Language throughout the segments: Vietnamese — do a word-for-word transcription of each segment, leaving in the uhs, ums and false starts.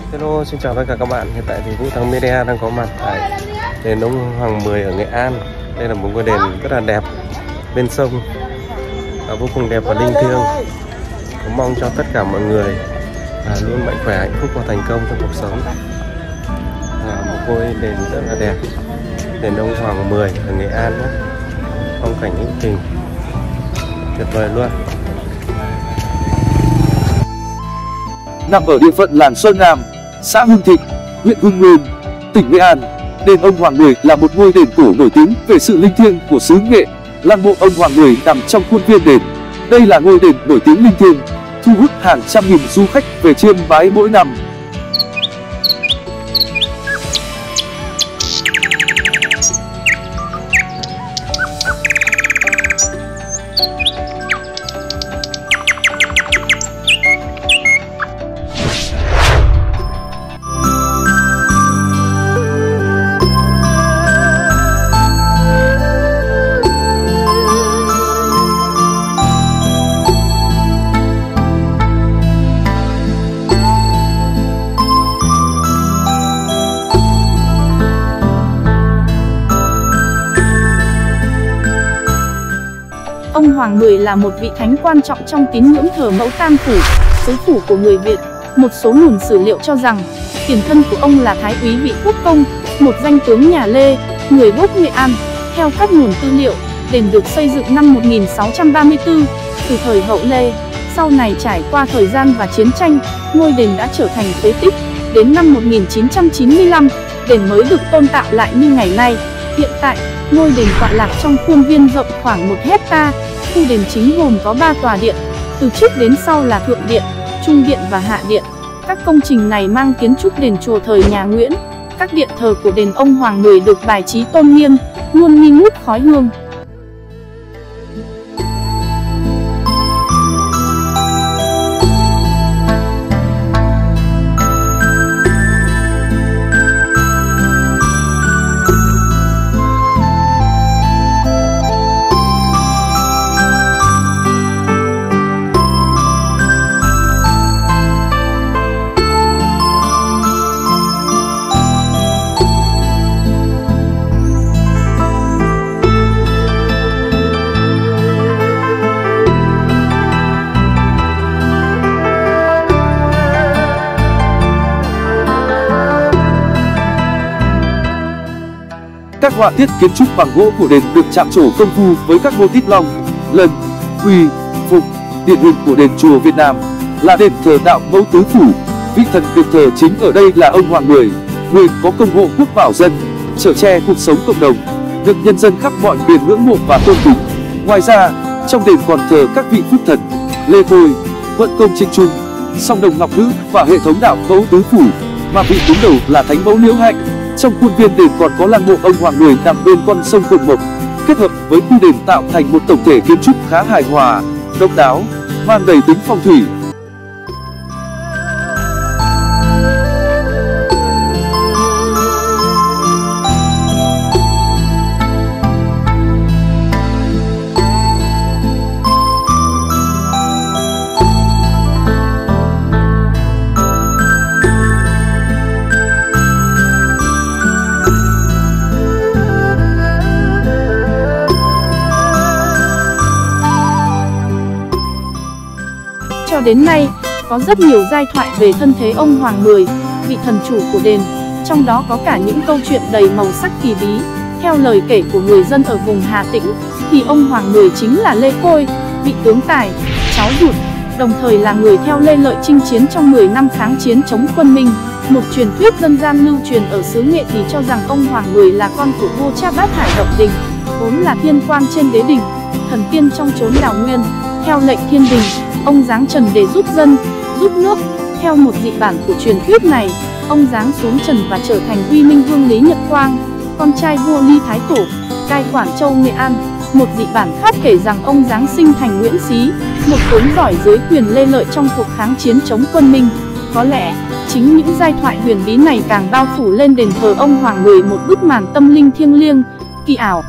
Hello, xin chào tất cả các bạn. Hiện tại thì Vũ Thắng Media đang có mặt tại đền ông Hoàng Mười ở Nghệ An. Đây là một ngôi đền rất là đẹp bên sông, và vô cùng đẹp và linh thiêng. Cũng mong cho tất cả mọi người à, luôn mạnh khỏe, hạnh phúc và thành công trong cuộc sống. À, một ngôi đền rất là đẹp, đền ông Hoàng Mười ở Nghệ An nhé. Phong cảnh hữu tình tuyệt vời luôn. Nằm ở địa phận làng Sơn Nam, xã Hưng Thịnh, huyện Hưng Nguyên, tỉnh Nghệ An, đền ông Hoàng Mười là một ngôi đền cổ nổi tiếng về sự linh thiêng của xứ Nghệ. Lăng mộ ông Hoàng Mười nằm trong khuôn viên đền. Đây là ngôi đền nổi tiếng linh thiêng, thu hút hàng trăm nghìn du khách về chiêm bái mỗi năm. Ông Hoàng Mười là một vị thánh quan trọng trong tín ngưỡng thờ mẫu Tam Phủ, xứ phủ của người Việt. Một số nguồn sử liệu cho rằng tiền thân của ông là Thái úy Vị Quốc Công, một danh tướng nhà Lê, người gốc Nghệ An. Theo các nguồn tư liệu, đền được xây dựng năm một nghìn sáu trăm ba mươi tư, từ thời hậu Lê. Sau này trải qua thời gian và chiến tranh, ngôi đền đã trở thành phế tích. Đến năm một nghìn chín trăm chín mươi lăm, đền mới được tôn tạo lại như ngày nay. Hiện tại, ngôi đền tọa lạc trong khuôn viên rộng khoảng một hecta. Khu đền chính gồm có ba tòa điện, từ trước đến sau là Thượng Điện, Trung Điện và Hạ Điện. Các công trình này mang kiến trúc đền chùa thời nhà Nguyễn. Các điện thờ của đền ông Hoàng Mười được bài trí tôn nghiêm, luôn nghi ngút khói hương. Các họa tiết kiến trúc bằng gỗ của đền được chạm trổ công phu với các mô típ long, lân, huy, phục. Điển hình của đền chùa Việt Nam là đền thờ đạo mẫu tứ phủ. Vị thần được thờ chính ở đây là ông Hoàng Mười, người có công hộ quốc bảo dân, chở che cuộc sống cộng đồng, được nhân dân khắp mọi miền ngưỡng mộ và tôn kính. Ngoài ra, trong đền còn thờ các vị phúc thần Lê Khôi, Vận Công Trịnh Trung, Song Đồng Ngọc Nữ và hệ thống đạo mẫu tứ phủ, mà vị đứng đầu là Thánh mẫu Liễu Hạnh. Trong khuôn viên đền còn có lăng mộ ông Hoàng Mười nằm bên con sông Cồn Mộc, kết hợp với khu đền tạo thành một tổng thể kiến trúc khá hài hòa, độc đáo, mang đầy tính phong thủy. Cho đến nay, có rất nhiều giai thoại về thân thế ông Hoàng Mười, vị thần chủ của đền, trong đó có cả những câu chuyện đầy màu sắc kỳ bí. Theo lời kể của người dân ở vùng Hà Tĩnh, thì ông Hoàng Mười chính là Lê Khôi, vị tướng tài, cháu ruột, đồng thời là người theo Lê Lợi chinh chiến trong mười năm kháng chiến chống quân Minh. Một truyền thuyết dân gian lưu truyền ở xứ Nghệ thì cho rằng ông Hoàng Mười là con của vua Cha Bát Hải Động Đình, vốn là thiên quan trên đế đình, thần tiên trong chốn đào nguyên. Theo lệnh thiên đình, ông giáng trần để giúp dân, giúp nước. Theo một dị bản của truyền thuyết này, ông giáng xuống trần và trở thành Uy Minh Vương Lý Nhật Quang, con trai vua Ly Thái Tổ, cai quản châu Nghệ An. Một dị bản khác kể rằng ông giáng sinh thành Nguyễn Xí, một tướng giỏi dưới quyền Lê Lợi trong cuộc kháng chiến chống quân Minh. Có lẽ, chính những giai thoại huyền bí này càng bao phủ lên đền thờ ông Hoàng Mười một bức màn tâm linh thiêng liêng, kỳ ảo.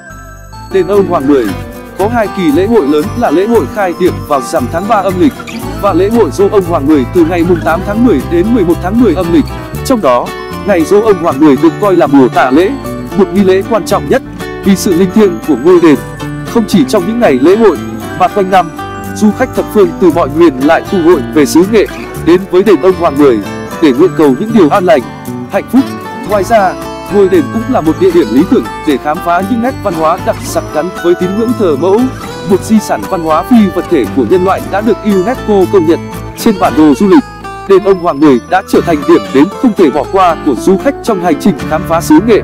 Đền ông Hoàng Mười có hai kỳ lễ hội lớn là lễ hội khai tiệc vào rằm tháng ba âm lịch và lễ hội Giỗ ông Hoàng Mười từ ngày mùng tám tháng mười đến mười một tháng mười âm lịch. Trong đó, ngày Giỗ ông Hoàng Mười được coi là mùa tạ lễ, một nghi lễ quan trọng nhất vì sự linh thiêng của ngôi đền. Không chỉ trong những ngày lễ hội mà quanh năm, du khách thập phương từ mọi miền lại tụ hội về xứ Nghệ đến với đền ông Hoàng Mười để nguyện cầu những điều an lành, hạnh phúc. Ngoài ra, ngôi đền cũng là một địa điểm lý tưởng để khám phá những nét văn hóa đặc sắc gắn với tín ngưỡng thờ mẫu, một di sản văn hóa phi vật thể của nhân loại đã được UNESCO công nhận trên bản đồ du lịch. Đền ông Hoàng Mười đã trở thành điểm đến không thể bỏ qua của du khách trong hành trình khám phá xứ Nghệ.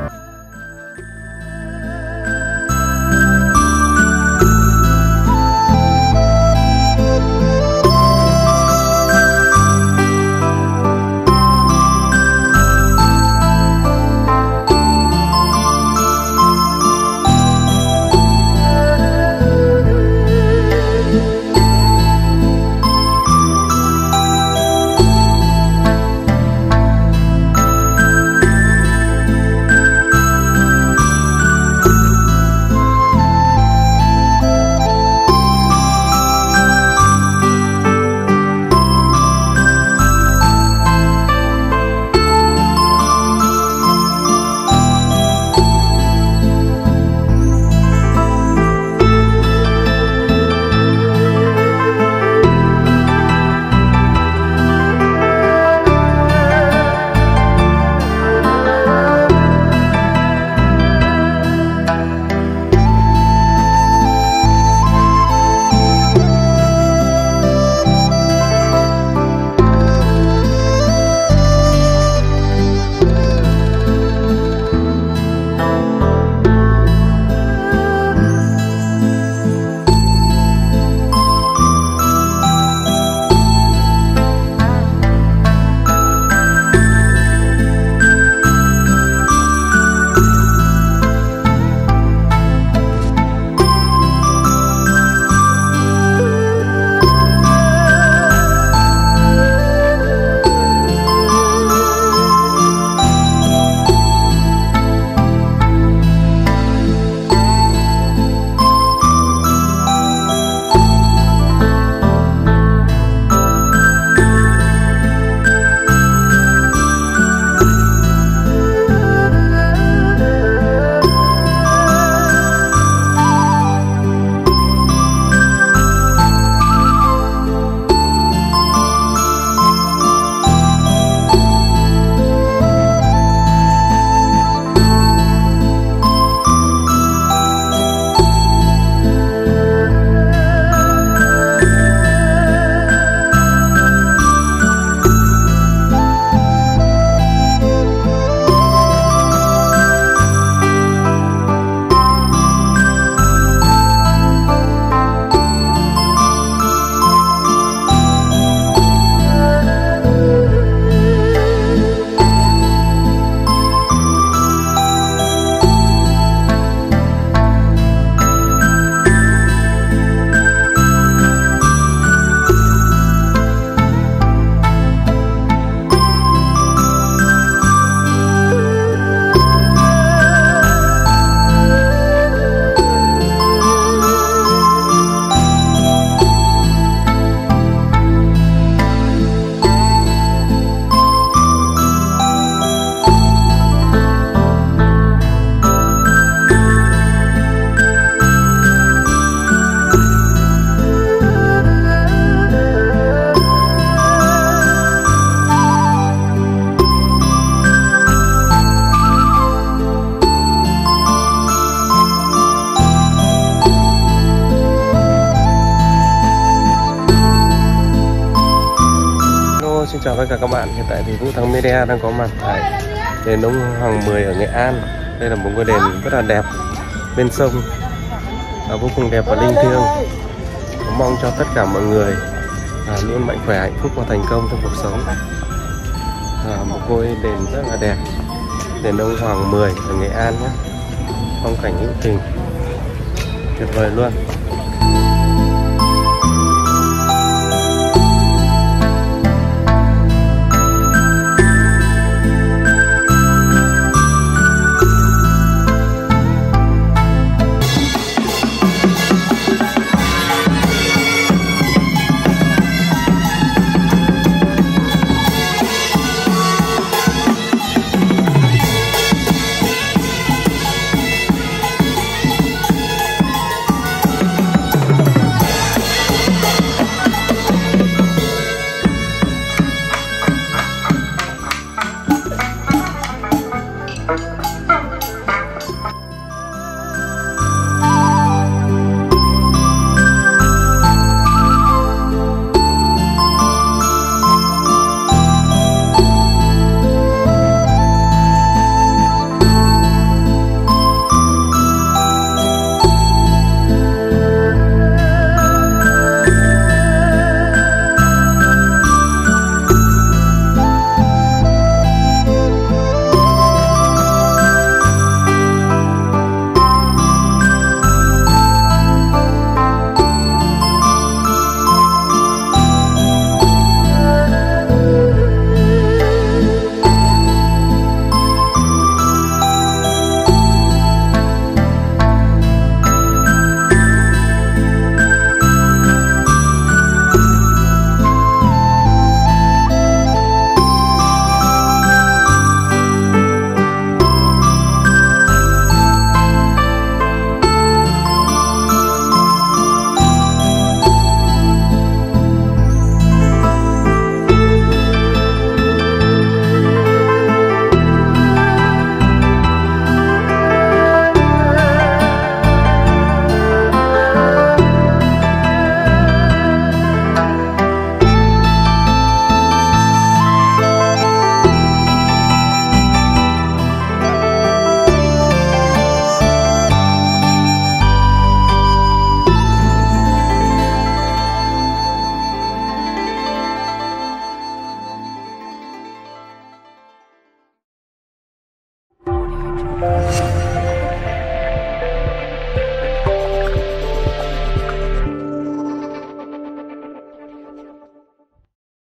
Xin chào tất cả các bạn, hiện tại thì Vũ Thắng Media đang có mặt tại đền ông Hoàng Mười ở Nghệ An. Đây là một ngôi đền rất là đẹp bên sông, và vô cùng đẹp và linh thiêng. Mong cho tất cả mọi người à, luôn mạnh khỏe, hạnh phúc và thành công trong cuộc sống. À, một ngôi đền rất là đẹp, đền ông Hoàng Mười ở Nghệ An nhé. Phong cảnh hữu tình tuyệt vời luôn.